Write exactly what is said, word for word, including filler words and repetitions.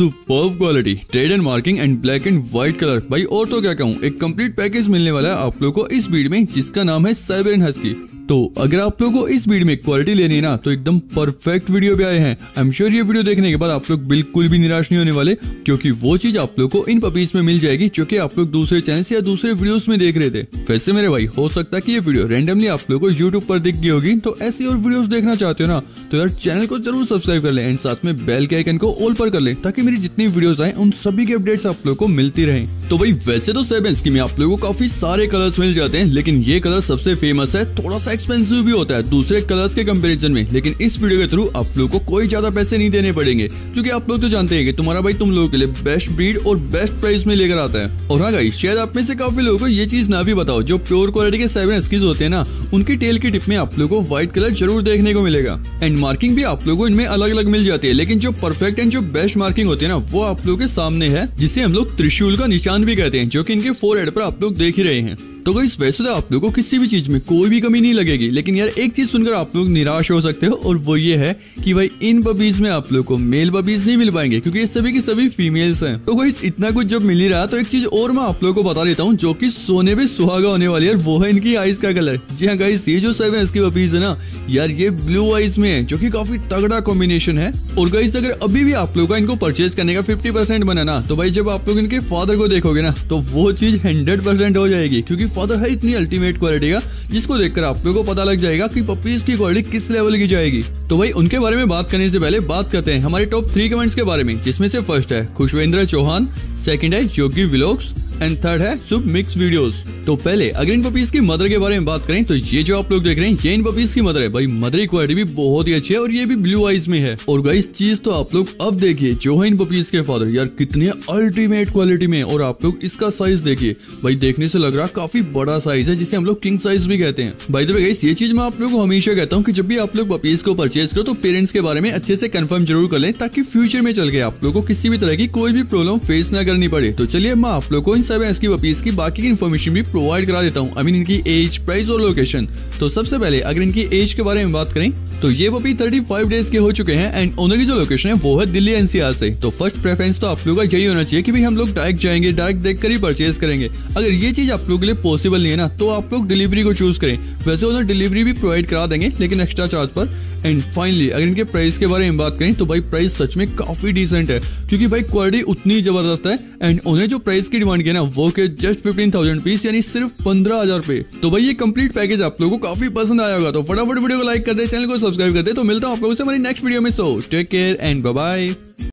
Superb quality, trade and marking and black and white colour. भाई और तो क्या कहूँ, एक कंप्लीट पैकेज मिलने वाला है आप लोगों को इस बीड में, जिसका नाम है साइबेरियन हस्की। तो अगर आप लोगों को इस बीड में क्वालिटी लेनी है ना, तो एकदम परफेक्ट वीडियो पे आए हैं। आई एम श्योर ये वीडियो देखने के बाद आप लोग बिल्कुल भी निराश नहीं होने वाले, क्योंकि वो चीज आप लोग को इन पपीज में मिल जाएगी जो कि आप लोग दूसरे चैनल या दूसरे वीडियोस में देख रहे थे। वैसे मेरे भाई, हो सकता है कि ये वीडियो रैंडमली आप लोगों को यूट्यूब पर दिख गई होगी, तो ऐसी और वीडियोस देखना चाहते हो ना, तो यार चैनल को जरूर सब्सक्राइब कर ले एंड साथ में बेल के आइकन को ऑल पर कर ले, ताकि मेरी जितनी वीडियोस आए उन सभी के अपडेट्स आप लोगों को मिलती रहें। तो भाई वैसे तो साइबेरियन हस्की में आप लोगों को काफी सारे कलर्स मिल जाते हैं, लेकिन ये कलर सबसे फेमस है, थोड़ा सा एक्सपेंसिव भी होता है दूसरे कलर्स के कंपैरिजन में। लेकिन इस वीडियो के थ्रू आप लोगों को कोई ज्यादा पैसे नहीं देने पड़ेंगे, क्योंकि आप लोग तो जानते हैं कि तुम्हारा भाई तुम लोगों के लिए बेस्ट ब्रीड और बेस्ट प्राइस में लेकर आता है। और हाँ गाइस, शायद आप में से काफी लोगों को ये चीज ना भी बताओ, जो प्योर क्वालिटी के साइबेरियन हस्कीज होते हैं ना, उनकी टेल की टिप में आप लोगों को व्हाइट कलर जरूर देखने को मिलेगा। एंड मार्किंग भी आप लोगों को इनमें अलग अलग मिल जाती है, लेकिन जो परफेक्ट एंड जो बेस्ट मार्किंग होती है ना, वो आप लोगों के सामने है, जिसे हम लोग त्रिशूल का निशान भी कहते हैं, जो कि इनके फोरहेड पर आप लोग देख ही रहे हैं। तो गाइस वैसे तो आप लोगों को किसी भी चीज में कोई भी कमी नहीं लगेगी, लेकिन यार एक चीज सुनकर आप लोग निराश हो सकते हो, और वो ये है कि भाई इन पपीज में आप लोगों को मेल पपीज नहीं मिल पाएंगे, क्योंकि ये सभी की सभी फीमेल्स हैं। तो गाइस इतना कुछ जब मिल ही रहा, तो एक चीज और मैं आप लोगों को बता देता हूँ, जो कि सोने पे सुहागा होने वाली है, वो है इनकी आईज का कलर। जी हाँ गाइस, ये जो साइबेरियन हस्की पपीज है ना यार, ये ब्लू आईज में है, जो कि काफी तगड़ा कॉम्बिनेशन है। और गाइस अगर अभी भी आप लोगों का इनको परचेज करने का फिफ्टी परसेंट बना ना, तो भाई जब आप लोग इनके फादर को देखोगे ना, तो वो चीज हंड्रेड परसेंट हो जाएगी, क्योंकि फादर है इतनी अल्टीमेट क्वालिटी का, जिसको देखकर आप लोगों को पता लग जाएगा कि पपीज की क्वालिटी किस लेवल की जाएगी। तो भाई उनके बारे में बात करने से पहले बात करते हैं हमारे टॉप थ्री कमेंट्स के बारे में, जिसमें से फर्स्ट है खुशवेंद्र चौहान, सेकंड है योगी व्लॉग्स एंड थर्ड है शुभ मिक्स वीडियोस। तो पहले अगर इन पपीज की मदर के बारे में बात करें, तो ये जो आप लोग देख रहे हैं, ये इन पपीज की मदर है। भाई मदर की क्वालिटी भी बहुत ही अच्छी है, और ये भी ब्लू आईज में है। और गाइस चीज तो आप लोग अब देखिए, जो है इन पपीज के फादर, यार कितने अल्टीमेट क्वालिटी में। और आप लोग इसका साइज देखिए, भाई देखने से लग रहा है काफी बड़ा साइज है, जिसे हम लोग किंग साइज भी कहते हैं। भाई तो गाइस ये चीज मैं आप लोगों को हमेशा कहता हूँ कि जब भी आप लोग पपीज को परचेज करो, तो पेरेंट्स के बारे में अच्छे से कंफर्म जरूर कर लें, ताकि फ्यूचर में चल के आप लोगों को किसी भी तरह की कोई भी प्रॉब्लम फेस ना करनी पड़े। तो चलिए मैं आप लोग को इन साइबेरियन हस्की पपीज की बाकी की इन्फॉर्मेशन भी प्रोवाइड करा देता हूँ। आई मीन इनकी एज, प्राइस और लोकेशन। तो सबसे पहले अगर इनकी एज के बारे में बात करें, तो ये पपी पैंतीस डेज के हो चुके हैं, एंड ओनर की जो लोकेशन है वो है दिल्ली एनसीआर से। तो फर्स्ट प्रेफरेंस तो आप लोगों का यही होना चाहिए कि भाई हम लोग डायरेक्ट जाएंगे, डायरेक्ट देखकर ही परचेज करेंगे। अगर ये चीज आप लोगों के लिए पॉसिबल नहीं है ना, तो आप लोग डिलीवरी को चूज करें। वैसे ओनर डिलीवरी भी प्रोवाइड करा देंगे, लेकिन एक्स्ट्रा चार्ज पर। एंड फाइनली अगर इनके प्राइस के बारे में बात करें, तो भाई प्राइस सच में काफी डिसेंट है, क्योंकि भाई क्वालिटी उतनी जबरदस्त है। एंड उन्हें जो प्राइस की डिमांड किया ना, वो के जस्ट फिफ्टीन थाउजेंड पीस, यानी सिर्फ पंद्रह हजार पे। तो भाई ये कंप्लीट पैकेज आप लोगों को काफी पसंद आया होगा, तो फटाफट वीडियो को लाइक कर दे, चैनल को सब्सक्राइब कर दे। तो मिलता हूं आप लोगों से हमारी नेक्स्ट वीडियो में। So take care and bye bye.